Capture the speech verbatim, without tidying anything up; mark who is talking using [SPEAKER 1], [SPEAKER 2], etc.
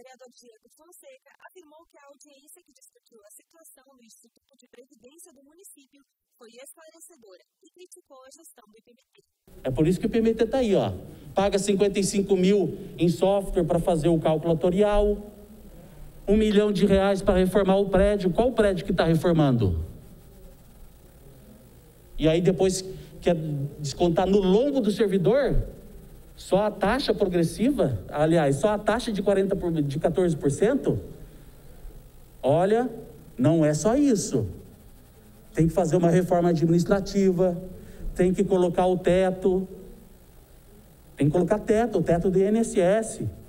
[SPEAKER 1] vereador Diego Fonseca afirmou que a audiência que discutiu a situação do Instituto de Previdência do município foi esclarecedora e criticou a gestão do I P M T.
[SPEAKER 2] É por isso que o I P M T está aí, ó. Paga cinquenta e cinco mil em software para fazer o cálculo atorial, um milhão de reais para reformar o prédio. Qual o prédio que está reformando? E aí depois quer descontar no lombo do servidor só a taxa progressiva, aliás, só a taxa de, quarenta por, de quatorze por cento? Olha, não é só isso. Tem que fazer uma reforma administrativa, tem que colocar o teto, tem que colocar teto, o teto do I N S S.